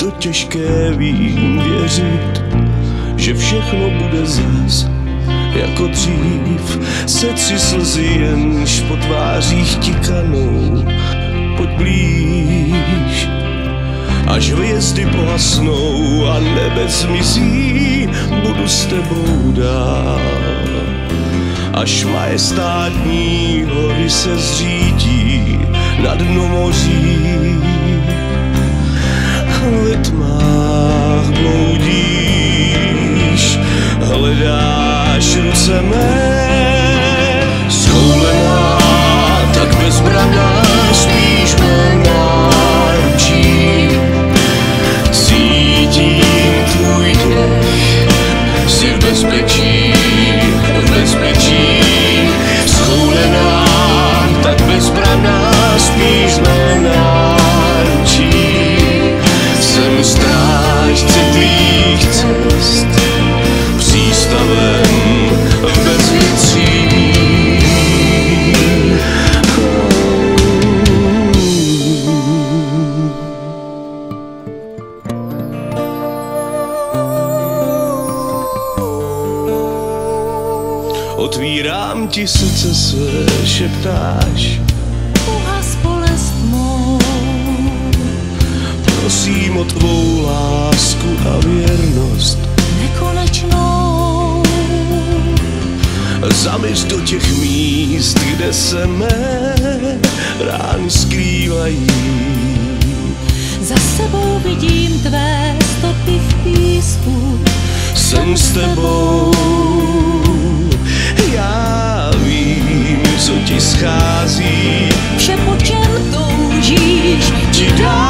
to těžké, vím, věřit, že všechno bude zas jako dřív. Se 3 slzy jenž po tvářích ti kanou, pojď blíž. Až hvězdy pohasnou a nebe zmizí, budu s tebou dál. Až majestátní hory se zřítí na dno moří, ve tmách bloudíš, hledáš ruce mé. Schoulená, tak bezbranná, spíš mé náručí. Cítím tvůj dech, jsi v bezpečí, v bezpečí. Schoulená, tak bezbranná, spíš mé náručí. Jsem strážce tvých cest, přístavem v bezvětří. Otvírám ti srdce své, šeptáš, uhas bolest mou. Prosím o tvou lásku a věrnost Nekonečnou. Zaměř do těch míst, kde se mé rány skrývají. Za sebou vidím tvé stopy v písku. Jsem s tebou, já vím, co ti schází. Vše, po čem toužíš, Ti dám.